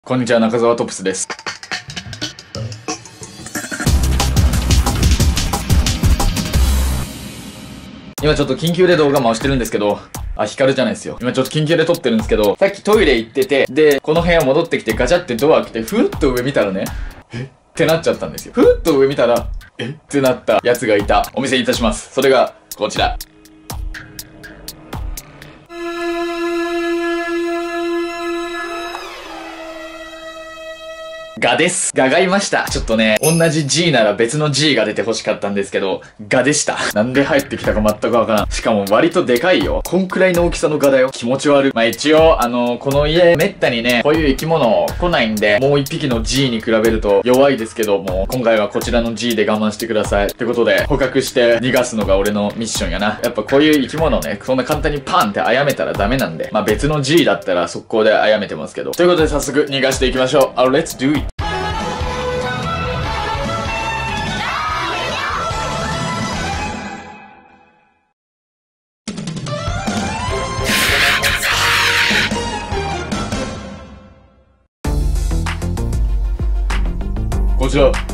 こんにちは、中澤トップスです。今ちょっと緊急で動画回してるんですけど、ヒカルじゃないですよ。今ちょっと緊急で撮ってるんですけど、さっきトイレ行ってて、で、この部屋戻ってきてガチャってドア開けて、ふっと上見たらね、ってなっちゃったんですよ。ふっと上見たら、ってなったやつがいた。お見せいたします。それが、こちら。ガです。ガがいました。ちょっとね、同じ G なら別の G が出て欲しかったんですけど、ガでした。なんで入ってきたか全くわからん。しかも割とでかいよ。こんくらいの大きさのガだよ。気持ち悪い。まあ一応、この家、めったにね、こういう生き物来ないんで、もう一匹の G に比べると弱いですけども、今回はこちらの G で我慢してください。ってことで、捕獲して逃がすのが俺のミッションやな。やっぱこういう生き物ね、そんな簡単にパンって殺めたらダメなんで、まあ別の G だったら速攻で殺めてますけど。ということで早速逃がしていきましょう。Let's do it! こ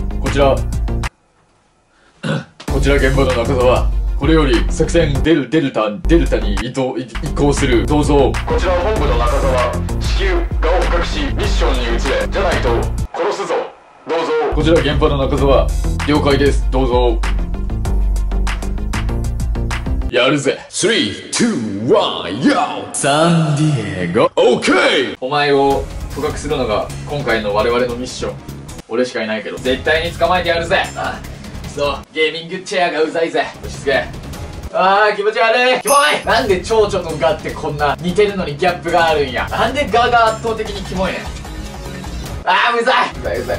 ちら現場の中澤。これより作戦デルタに移行する。どうぞ。こちら本部の中澤。至急ガを捕獲しミッションに移れ。じゃないと殺すぞ。どうぞ。こちら現場の中澤。了解です。どうぞ。やるぜ。3、2、1、YO! サンディエゴ。OK! お前を捕獲するのが今回の我々のミッション。俺しかいないけど絶対に捕まえてやるぜ。そう、ゲーミングチェアがうざいぜ。落ち着け。気持ち悪い。キモい。なんで蝶々とガってこんな似てるのにギャップがあるんや。なんでガが圧倒的にキモいねん。うざい。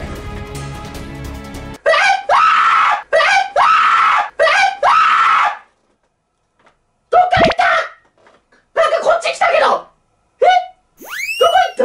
どっか行った。なんかこっち来たけど。どこ行った。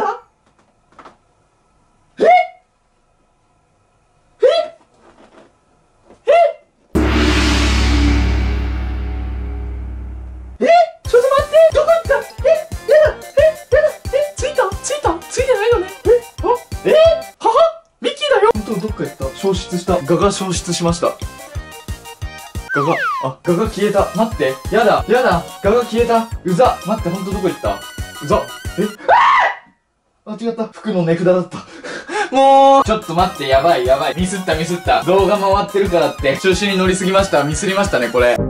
どっか行った。消失した。ガが消失しました。ガが消えた。待って。やだ。ガが消えた。うざ。待って、ほんとどこ行った。うざ。間違った。服の値札だった。もうちょっと待って、やばい。ミスった。動画回ってるからって、調子に乗りすぎました。ミスりましたね、これ。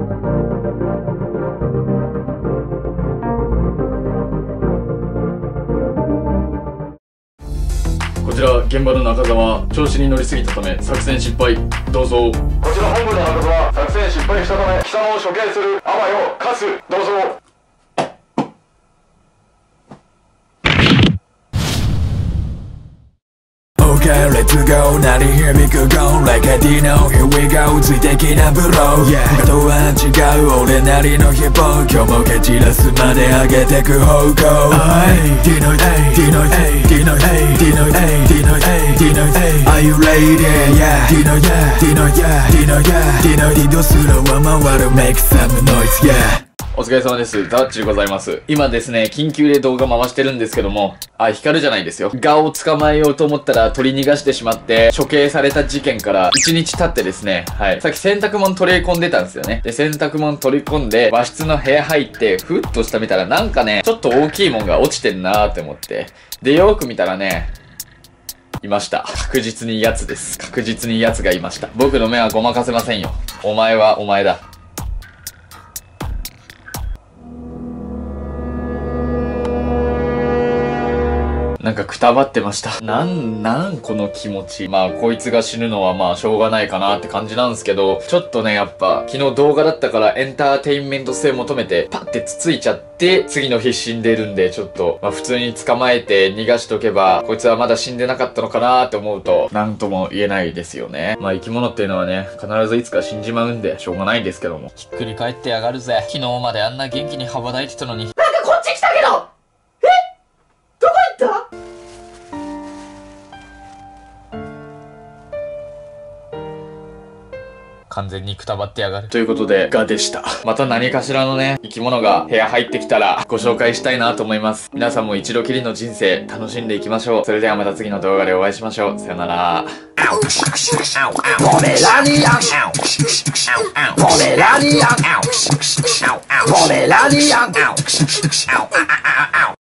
こちら現場の中澤。調子に乗りすぎたため作戦失敗。どうぞ。こちら本部の中澤。作戦失敗したため貴様を処刑する。あまよカス。どうぞ。 Okay, let's go. 鳴り響く Go like a Dino. Here we go. ついてきなブロー。他とは違う俺なりのヒップホップ。今日も蹴散らすまで上げてく方向。Dino, Are you ready? Yeah. Dino スローは回る Make some noise. Yeah. お疲れ様です。ザッチでございます。今ですね、緊急で動画回してるんですけども、ヒカルじゃないですよ。ガを捕まえようと思ったら取り逃がしてしまって、処刑された事件から1日経ってですね、さっき洗濯物取り込んでたんですよね。で、洗濯物取り込んで、和室の部屋入って、ふっと下見たらなんかね、ちょっと大きいもんが落ちてんなーって思って。で、よく見たらね、いました。確実に奴です。確実に奴がいました。僕の目はごまかせませんよ。お前はお前だ。なんかくたばってました。この気持ち。まあ、こいつが死ぬのはまあ、しょうがないかなって感じなんですけど、ちょっとね、やっぱ、昨日動画だったからエンターテインメント性求めて、パッてつついちゃって、次の日死んでるんで、ちょっと、まあ普通に捕まえて逃がしとけば、こいつはまだ死んでなかったのかなーって思うと、なんとも言えないですよね。まあ生き物っていうのはね、必ずいつか死んじまうんで、しょうがないんですけども。ひっくり返ってやがるぜ。昨日まであんな元気に羽ばたいてたのに。なんかこっち来たけどどこ行った完全にくたばってやがる。ということで、ガでした。また何かしらのね、生き物が部屋入ってきたらご紹介したいなと思います。皆さんも一度きりの人生楽しんでいきましょう。それではまた次の動画でお会いしましょう。さよなら。ポメラニアンポメラニアンポメラニアン